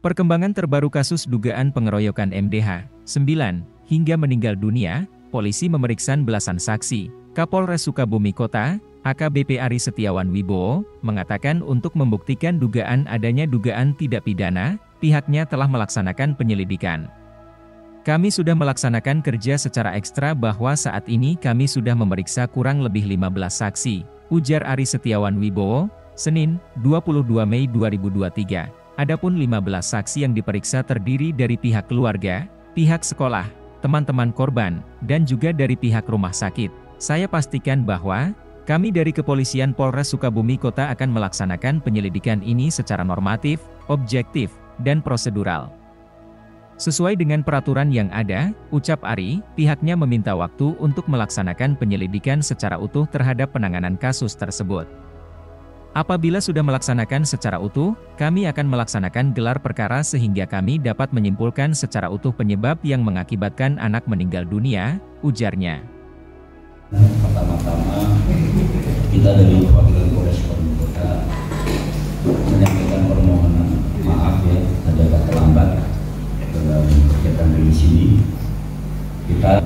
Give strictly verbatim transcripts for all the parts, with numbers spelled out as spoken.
Perkembangan terbaru kasus dugaan pengeroyokan M D H, sembilan, hingga meninggal dunia, polisi memeriksa belasan saksi. Kapolres Sukabumi Kota, A K B P Ari Setiawan Wibowo, mengatakan untuk membuktikan dugaan adanya dugaan tidak pidana, pihaknya telah melaksanakan penyelidikan. Kami sudah melaksanakan kerja secara ekstra bahwa saat ini kami sudah memeriksa kurang lebih lima belas saksi, ujar Ari Setiawan Wibowo, Senin, dua puluh dua Mei dua ribu dua puluh tiga. Adapun lima belas saksi yang diperiksa terdiri dari pihak keluarga, pihak sekolah, teman-teman korban, dan juga dari pihak rumah sakit. Saya pastikan bahwa, kami dari Kepolisian Polres Sukabumi Kota akan melaksanakan penyelidikan ini secara normatif, objektif, dan prosedural. Sesuai dengan peraturan yang ada, ucap Ari, pihaknya meminta waktu untuk melaksanakan penyelidikan secara utuh terhadap penanganan kasus tersebut. Apabila sudah melaksanakan secara utuh, kami akan melaksanakan gelar perkara sehingga kami dapat menyimpulkan secara utuh penyebab yang mengakibatkan anak meninggal dunia, ujarnya. Pertama-tama, kita dari perwakilan Polres Sukabumi Kota menyampaikan permohonan maaf ya, ada agak terlambat dalam kegiatan di sini. Kita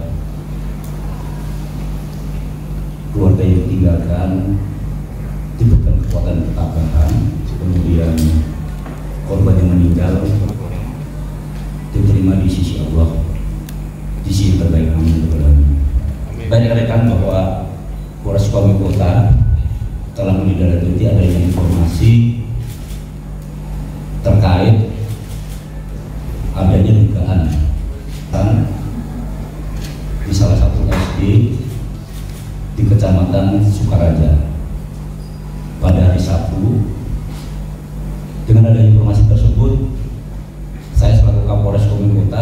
keluarga yang ditinggalkan diberikan kekuatan ketabahan, kemudian korban yang meninggal diterima di sisi Allah, di sisi terbaik. Amin. Banyak rekan bahwa Polres Sukabumi Kota telah menindaklanjuti adanya informasi terkait adanya dugaan di salah satu S D di Kecamatan Sukaraja pada hari Sabtu. Dengan adanya informasi tersebut, saya selaku Kapolres Sukabumi Kota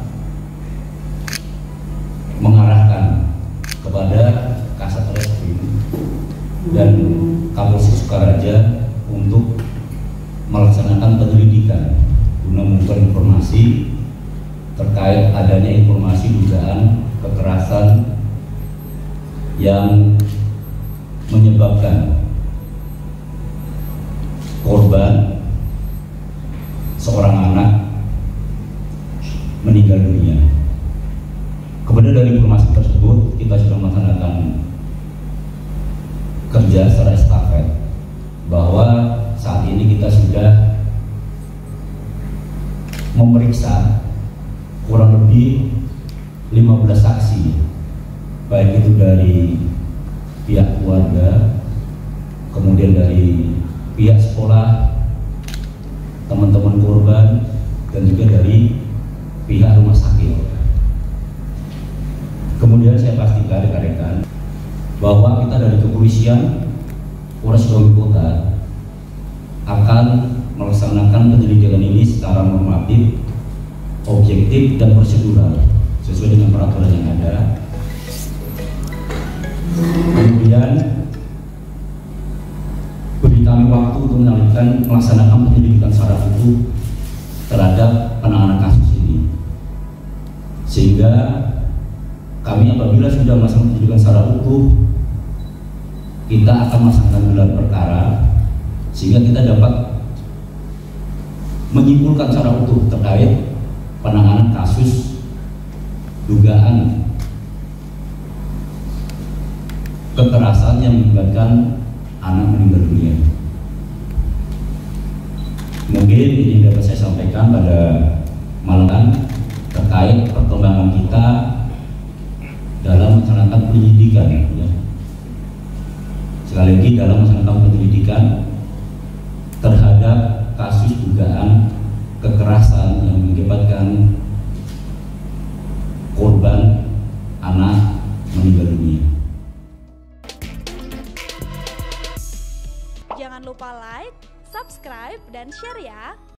mengarahkan kepada Kasat Reskrim dan Kapolsek Sukaraja untuk melaksanakan penyelidikan guna mengumpulkan informasi terkait adanya informasi dugaan kekerasan yang menyebabkan korban seorang anak meninggal dunia. Kemudian dari informasi tersebut kita sudah melaksanakan kerja secara estafet bahwa saat ini kita sudah memeriksa kurang lebih lima belas saksi, baik itu dari pihak keluarga, kemudian dari pihak sekolah, teman-teman korban, dan juga dari pihak rumah sakit. Kemudian saya pastikan rekan-rekan bahwa kita dari Kepolisian Polres Sukabumi Kota akan melaksanakan penyelidikan ini secara normatif, objektif, dan prosedural sesuai dengan peraturan yang ada. Kemudian beri kami waktu untuk melanjutkan melaksanakan penyelidikan secara utuh terhadap penanganan kasus ini, sehingga kami apabila sudah melaksanakan penyelidikan secara utuh, kita akan melaksanakan gelar perkara sehingga kita dapat menyimpulkan secara utuh terkait penanganan kasus dugaan kekerasan yang menyebabkan anak meninggal dunia. Mungkin ini dapat saya sampaikan pada malam terkait perkembangan kita dalam melaksanakan penyelidikan. Ya. Sekali lagi dalam melaksanakan penyelidikan terhadap kasus dugaan kekerasan yang mengakibatkan korban anak meninggal dunia. Jangan lupa like, subscribe, dan share ya!